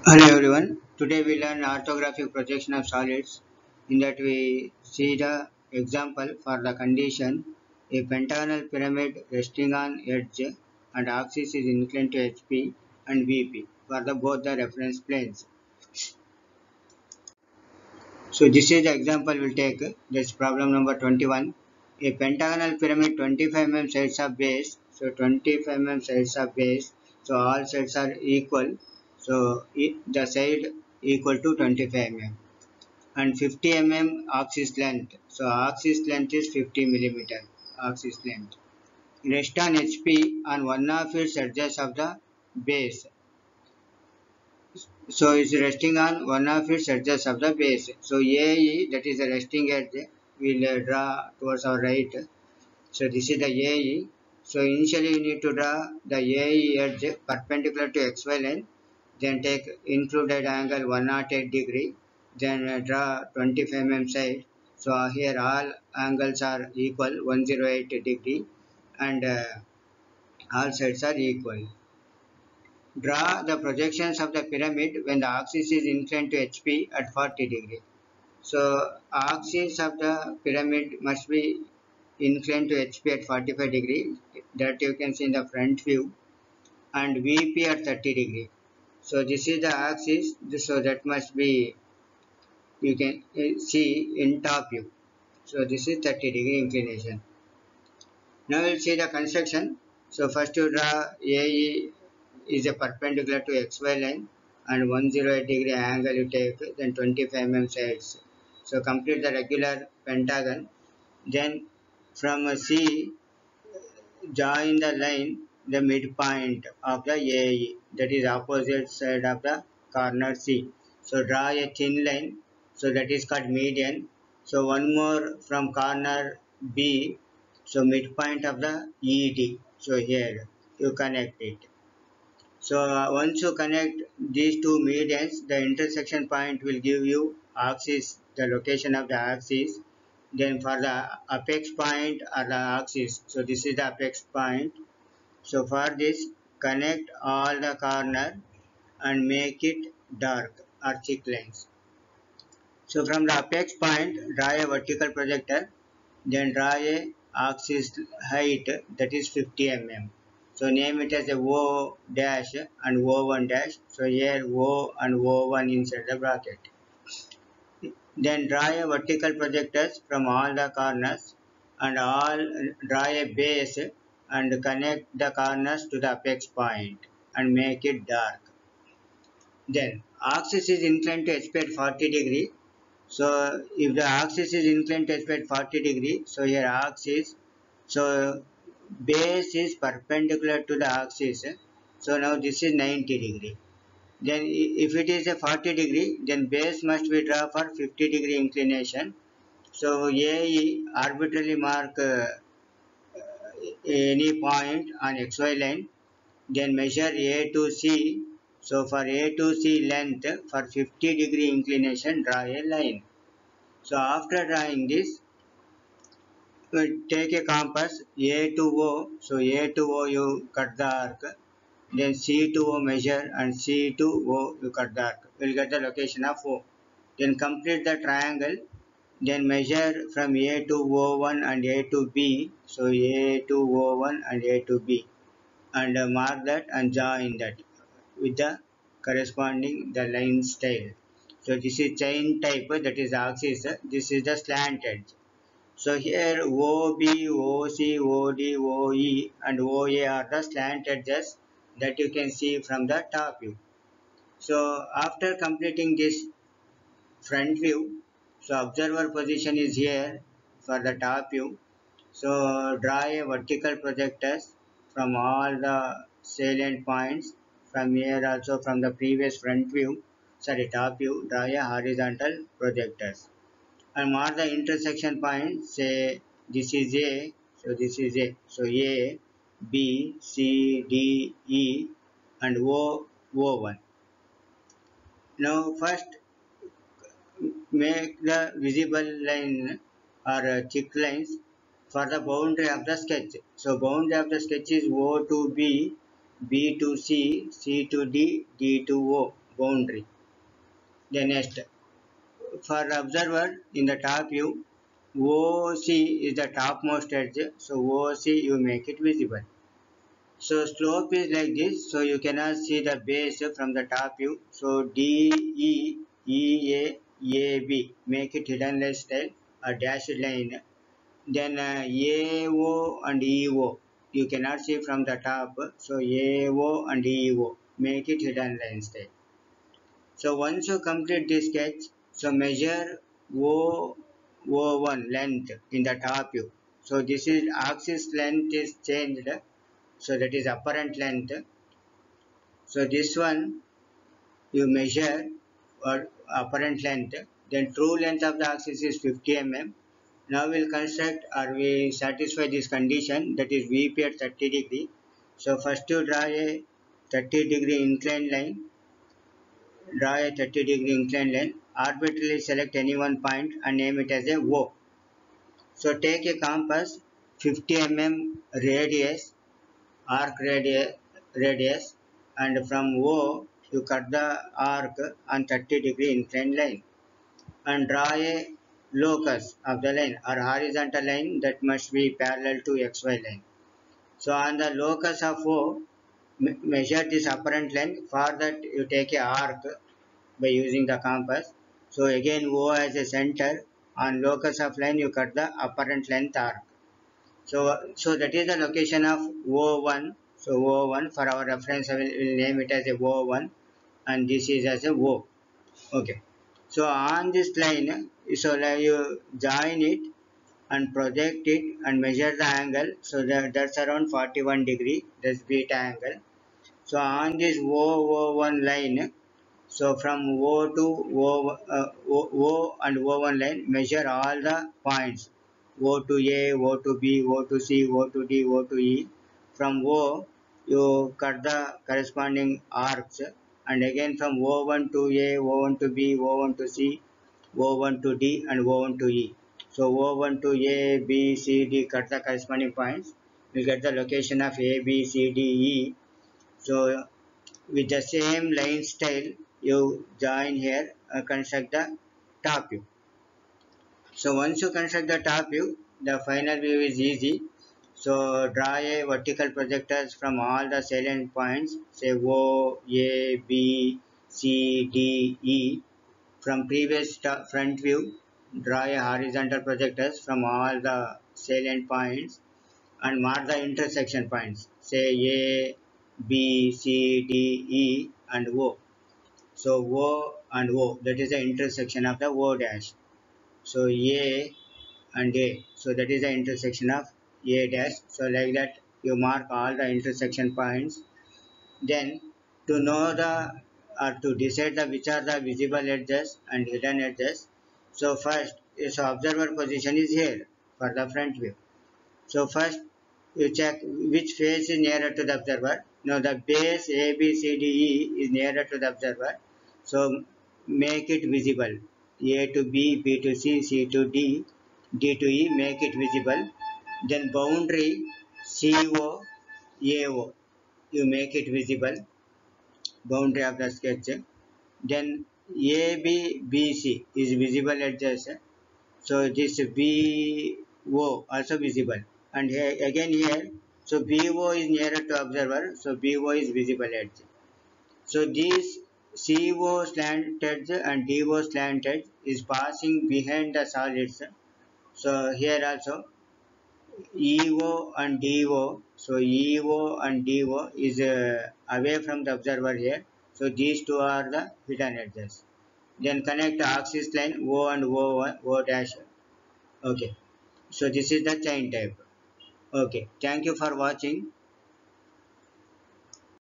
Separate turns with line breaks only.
Hello everyone. Today we learn orthographic projection of solids. In that we see the example for the condition a pentagonal pyramid resting on edge and axis is inclined to HP and VP for the both the reference planes. So this is the example we'll take. This problem number 21. A pentagonal pyramid 25 mm sides of base. So 25 mm sides of base. So all sides are equal. So the side equal to 25 mm. And 50 mm axis length. So axis length is 50 millimeter. Axis length. Rest on HP on one of its edges of the base. So it's resting on one of its edges of the base. So AE, that is the resting edge, we'll draw towards our right. So this is the AE. So initially you need to draw the AE edge perpendicular to XY line. Then take included angle 108 degree. Then draw 25 mm side. So here all angles are equal 108 degree and all sides are equal. Draw the projections of the pyramid when the axis is inclined to HP at 40 degree. So axis of the pyramid must be inclined to HP at 45 degree, that you can see in the front view, and VP at 30 degree. So this is the axis, so that must be, you can see in top view. So this is 30 degree inclination. Now we'll see the construction. So first you draw AE is a perpendicular to XY line and 108 degree angle you take, then 25 mm sides. So complete the regular pentagon. Then from C, join the line the midpoint of the AE, that is opposite side of the corner C. So draw a thin line, so that is called median. So one more from corner B, so midpoint of the ED. So here you connect it. So once you connect these two medians, the intersection point will give you axis, the location of the axis. Then for the apex point or the axis, so this is the apex point. So for this, connect all the corner and make it dark or thick lines. So from the apex point, draw a vertical projector, then draw a axis height, that is 50 mm. So name it as a O dash and O1 dash. So here O and O1 inside the bracket. Then draw a vertical projectors from all the corners and all draw a base and connect the corners to the apex point and make it dark. Then axis is inclined to HP at 40 degree. So if the axis is inclined to HP at 40 degree, so here axis, so base is perpendicular to the axis. So now this is 90 degree. Then if it is a 40 degree, then base must be drawn for 50 degree inclination. So AE arbitrarily mark any point on XY line, then measure A to C. So for A to C length, for 50 degree inclination, draw a line. So after drawing this, take a compass A to O. So A to O you cut the arc. Then C to O measure and C to O you cut the arc. You will get the location of O. Then complete the triangle. Then measure from A to O1 and A to B. So A to O1 and A to B. And mark that and join that with the corresponding the line style. So this is chain type, that is axis. This is the slant edge. So here OB, OC, OD, OE and OA are the slant edges that you can see from the top view. So after completing this front view, so observer position is here for the top view. So draw a vertical projectors from all the salient points, from here also from the previous front view, sorry top view, draw a horizontal projectors. And mark the intersection point, say this is A, so this is A. So A, B, C, D, E and O, O1. Now first make the visible line or thick lines for the boundary of the sketch. So boundary of the sketch is O to B, B to C, C to D, D to O. boundary. Then next, for observer in the top view, OC is the topmost edge, so OC you make it visible. So slope is like this, so you cannot see the base from the top view. So DE, EA, AB, make it hidden line style, a dashed line. Then AO and EO, you cannot see from the top, so AO and EO, make it hidden line style. So once you complete this sketch, so measure O1 length in the top view. So this is axis length is changed, so that is apparent length. So this one you measure or apparent length, then true length of the axis is 50 mm. Now we'll construct or we satisfy this condition, that is VP at 30 degree. So first you draw a 30-degree inclined line, draw a 30-degree inclined line, arbitrarily select any one point and name it as a O. So take a compass 50 mm radius, arc radius, and from O you cut the arc on 30-degree inclined line and draw a locus of the line or horizontal line that must be parallel to XY line. So on the locus of O, measure this apparent length. For that you take a arc by using the compass. So again O as a center, on locus of line you cut the apparent length arc. So that is the location of O1. So O1, for our reference I will name it as a O1 and this is as a O. Okay. So on this line, so you join it and project it and measure the angle. So that's around 41 degree. That's beta angle. So on this O1 line, so from O to O and O1 line, measure all the points. O to A, O to B, O to C, O to D, O to E. From O, you cut the corresponding arcs, and again from O1 to A, O1 to B, O1 to C, O1 to D, and O1 to E. So O1 to A, B, C, D, cut the corresponding points. We get the location of A, B, C, D, E. So with the same line style, you join here, construct the top view. So once you construct the top view, the final view is easy. So draw a vertical projectors from all the salient points, say O, A, B, C, D, E. From previous front view, draw a horizontal projectors from all the salient points and mark the intersection points, say A, B, C, D, E and O. So O and O, that is the intersection of the O dash. So A and A, so that is the intersection of A dash. So like that you mark all the intersection points. Then to know the or to decide the which are the visible edges and hidden edges, so first so observer position is here for the front view. So first you check which face is nearer to the observer. Now the base A, B, C, D, E is nearer to the observer. So make it visible. A to B, B to C, C to D, D to E, make it visible. Then boundary CO, AO, you make it visible. Boundary of the sketch. Then AB, BC is visible edges. So this BO also visible. And here, again here, so BO is nearer to observer, so BO is visible edge. So this CO slant edge and DO slant edge is passing behind the solids. So here also EO and DO, so EO and DO is away from the observer here. So these two are the hidden edges. Then connect the axis line O and O1, O dash. Okay. So this is the chain type. Okay. Thank you for watching.